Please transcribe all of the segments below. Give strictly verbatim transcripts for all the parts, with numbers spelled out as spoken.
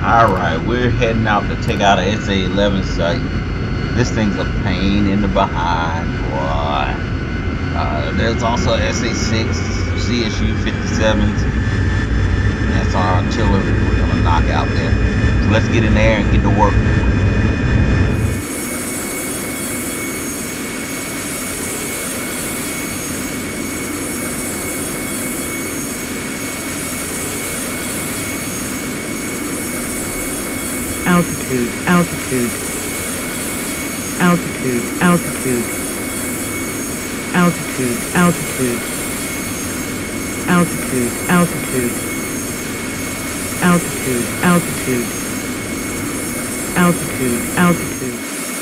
Alright, we're heading out to take out a S A eleven site. This thing's a pain in the behind, boy. Uh, there's also S A six, C S U fifty-sevens. That's our artillery we're gonna knock out there. So let's get in there and get to work. Altitude, altitude, altitude, altitude, altitude, altitude, altitude, altitude, altitude, altitude, altitude, altitude.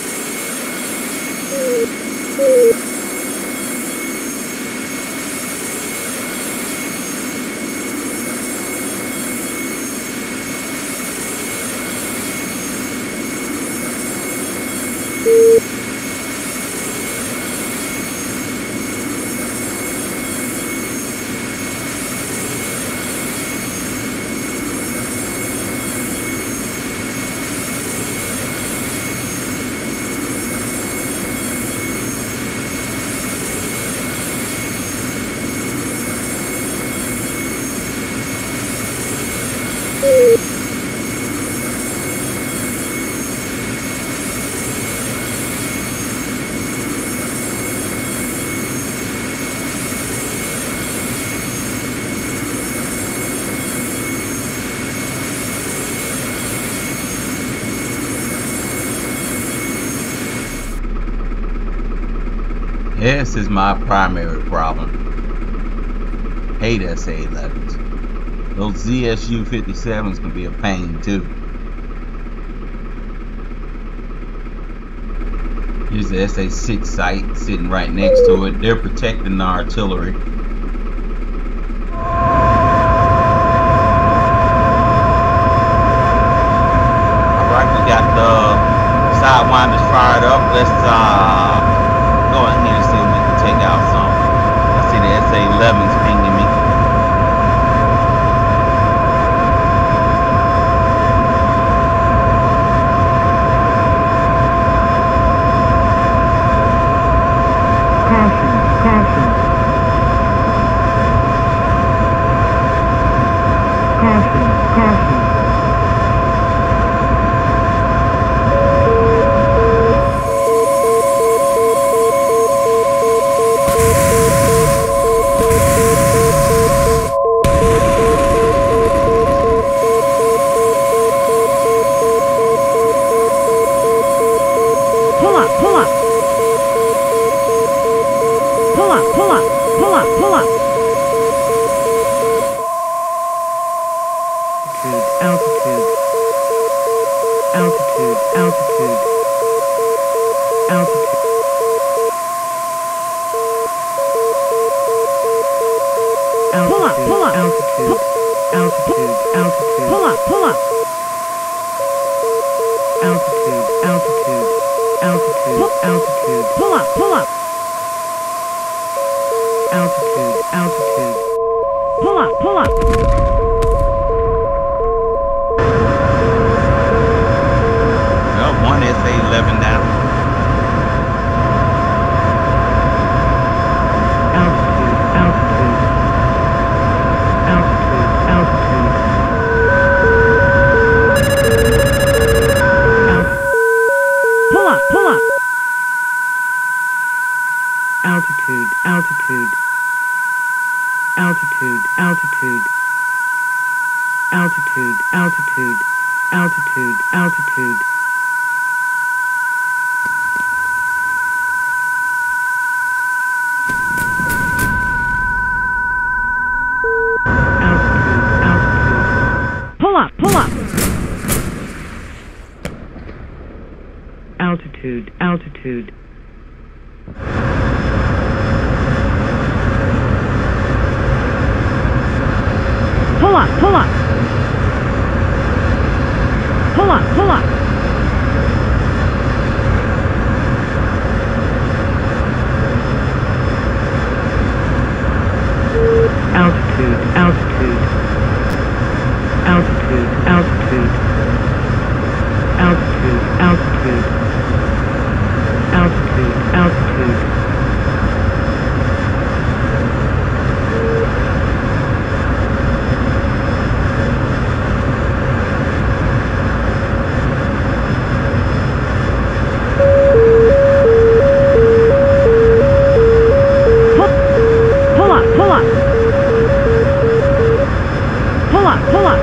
This is my primary problem. Hate S A elevens. Those Z S U fifty-sevens can be a pain too. Here's the S A six site sitting right next to it. They're protecting the artillery. Alright, we got the sidewinders fired up. Let's uh go in here and see if we can take out some. I see the S A elevens pinging me. Caution, caution. Caution, caution. Pull up, pull up. Pull up, pull up, pull up, pull up. Altitude, altitude, altitude, altitude, altitude. Pull up, pull up, altitude, altitude, altitude. Pull up, pull up. Altitude, altitude, altitude, altitude. Pull up, pull up. Altitude, altitude. Pull up, pull up. Well, one S A eleven down. Altitude, altitude. Altitude, altitude. Alt pull up, pull up. Altitude, altitude. Altitude, altitude. Altitude, altitude. Altitude, altitude. Altitude, altitude. Pull up, pull up. Altitude, altitude. Pull up, pull up. Pull up, pull up. Altitude, altitude. Altitude, altitude. up, pull up.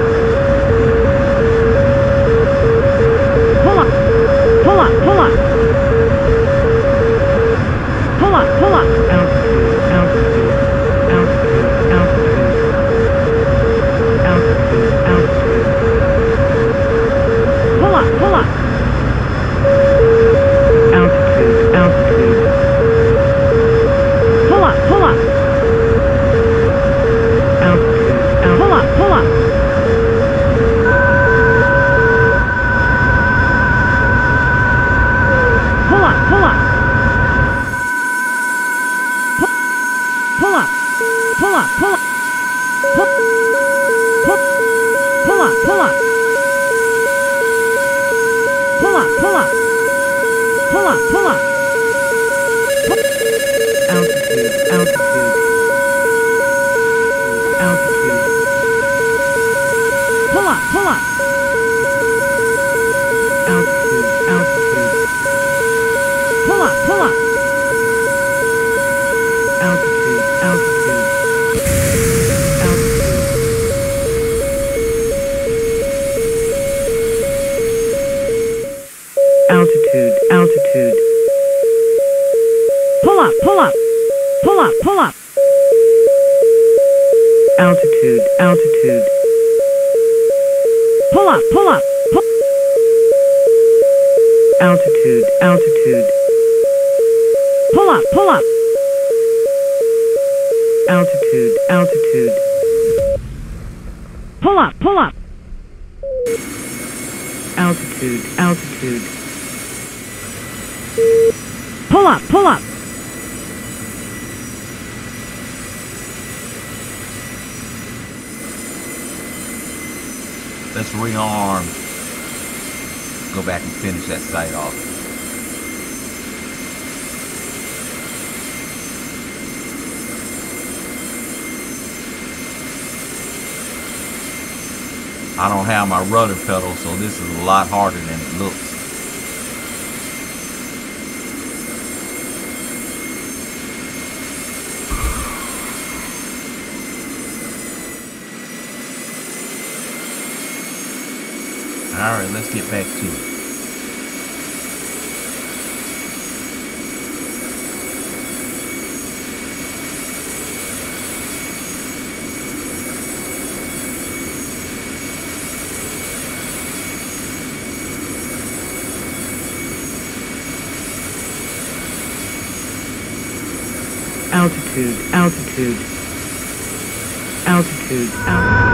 Pull up, pull up, pull up. Pull up, pull up. Altitude, altitude, altitude, altitude. Altitude, altitude. Pull up, pull up. Altitude, altitude. Pull up, pull up. Altitude, altitude. Pull up, pull up. Pull up, pull up. Pull up, pull up, pull up. Pull, pull, pull up, pull up. Pull up, pull up. Pull up, pull up. Altitude, altitude. Altitude. Pull up, pull up. Altitude, altitude. Pull up, pull up. Altitude, altitude. Altitude. Altitude, altitude. Pull up, pull up. Pull up, pull up. Altitude, altitude. Pull up, pull up. Pull. Altitude, altitude. Pull up, pull up. Altitude, altitude. Pull up, pull up. Altitude, altitude. Pull up, pull up. Let's rearm. Go back and finish that sight off. I don't have my rudder pedal, so this is a lot harder than it looks. Alright, let's get back to it. Altitude, altitude. Altitude, altitude.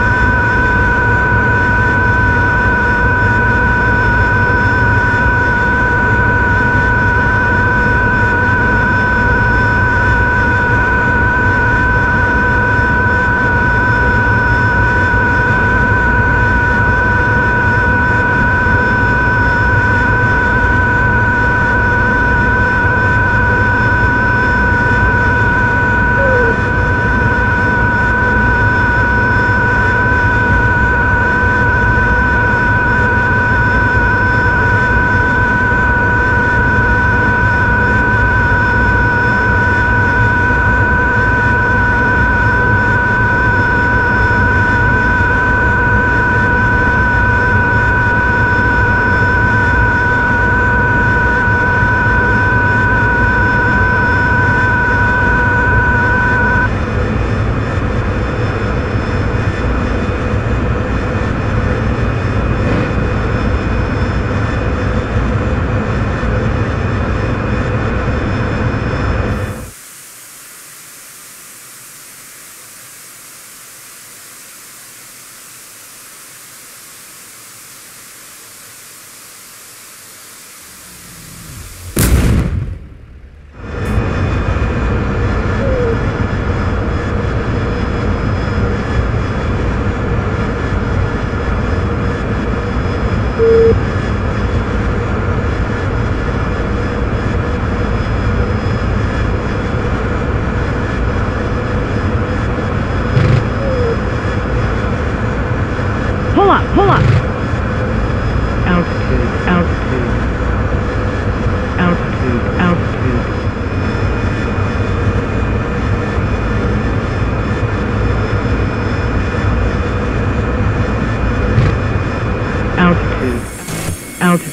Pull up, pull up. Altitude, altitude. Altitude, altitude.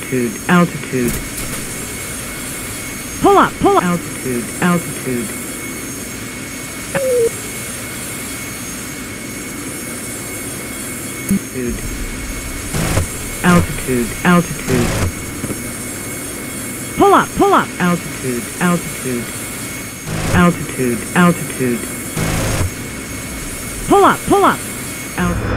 altitude, altitude. Pull up, pull up. Altitude, altitude. Altitude, altitude, altitude. Pull up, pull up. Altitude, altitude. Altitude, altitude. Pull up, pull up. Altitude.